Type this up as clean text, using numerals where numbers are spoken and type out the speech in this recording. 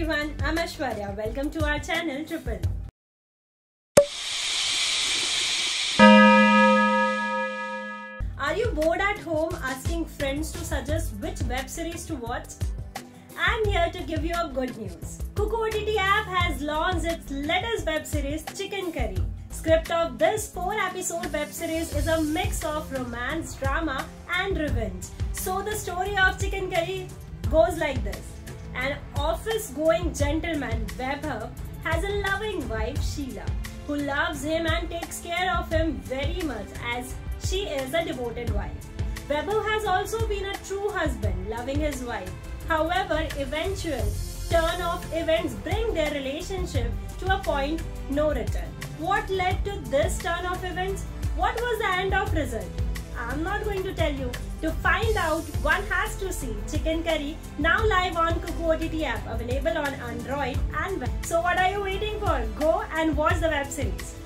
everyone, I'm Ashwarya. Welcome to our channel Triple. Are you bored at home asking friends to suggest which web series to watch? I'm here to give you a good news. Kuku OTT app has launched its latest web series Chicken Curry. Script of this 4-episode web series is a mix of romance, drama and revenge. So the story of Chicken Curry goes like this. An office-going gentleman, Vaibhav, has a loving wife, Sheila, who loves him and takes care of him very much as she is a devoted wife. Vaibhav has also been a true husband, loving his wife. However, eventual turn of events bring their relationship to a point no return. What led to this turn of events? What was the end of result? I'm not going to tell you. To find out, one has to see Chicken Curry, now live on Kuku OTT app, available on Android and web. So what are you waiting for? Go and watch the web series.